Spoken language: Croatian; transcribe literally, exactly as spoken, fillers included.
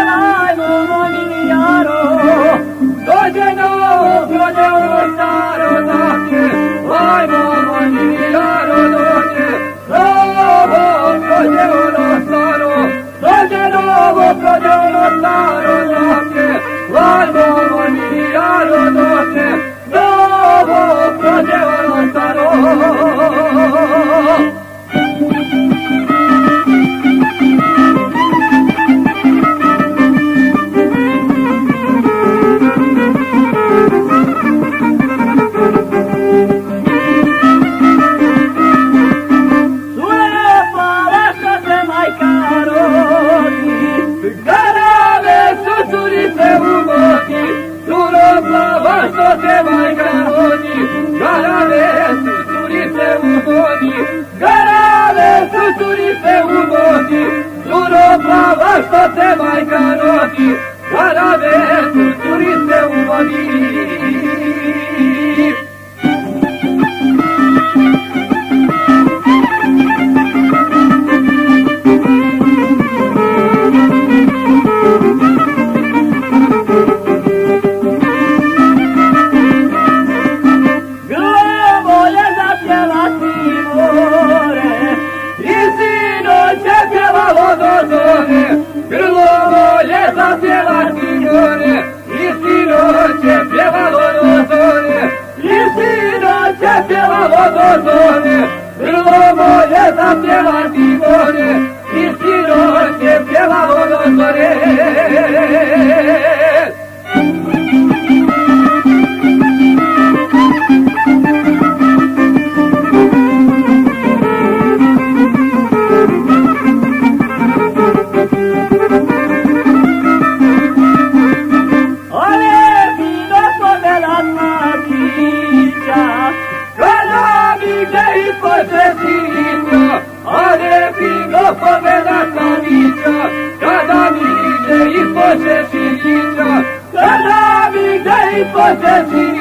pjevajmo Monijaro, dođe novo, prođe ono staro zaće, ajmo Monijaro dođe, novo, prođe ono staro, dođe novo, prođe ono staro zaće, ajmo Monijaro dođe, novo, prođe ono staro. Garave su curice u vodi, duro plava što se majka rodi, garave su curice u vodi. Grlo volje zapjevati more, i sinoće pjevalo do zore, i sinoće pjevalo do zore. Grlo volje zapjevati more, i sinoće pjevalo do zore. Ale pigo poveda stavića, kada mi ide ispod šeširića, kada mi ide ispod šeširića.